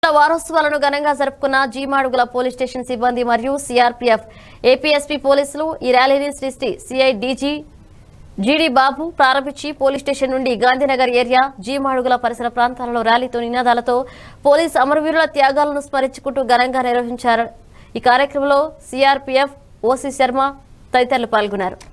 వారోత్సవాలను ఘనంగా జరుపుకున్న G Madugula police station సిబ్బంది మరియు సిఆర్పీఎఫ్ ఏపీఎస్పీ పోలీసులు ఈ ర్యాలీని శ్రీ సిఐ డీజీ జీడీ బాబు ప్రారంభించి పోలీస్ స్టేషన్ నుండి గాంధీనగర్ ఏరియా జీమాడుగుల పరిసర ప్రాంతాలలో ర్యాలీతో నినాదాలతో పోలీస్ అమరవీరుల త్యాగాలను స్మరించుకుంటూ ఘనంగా నిర్వహించారు। ఈ కార్యక్రమంలో సిఆర్పీఎఫ్ ఓసీ శర్మ తదితరులు పాల్గొన్నారు।